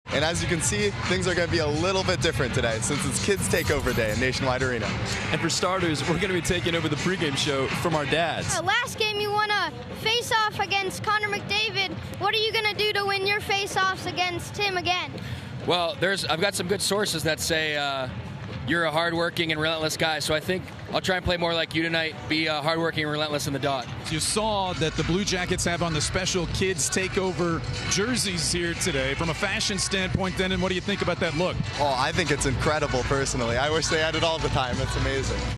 And as you can see, things are going to be a little bit different today since it's Kids Takeover Day in Nationwide Arena. And for starters, we're going to be taking over the pregame show from our dads. Last game you won a face-off against Connor McDavid. What are you going to do to win your face-offs against him again? Well, I've got some good sources that say you're a hardworking and relentless guy, so I think I'll try and play more like you tonight, be hardworking and relentless in the dot. You saw that the Blue Jackets have on the special Kids Takeover jerseys here today. From a fashion standpoint, Denon, what do you think about that look? Oh, I think it's incredible personally. I wish they had it all the time. It's amazing.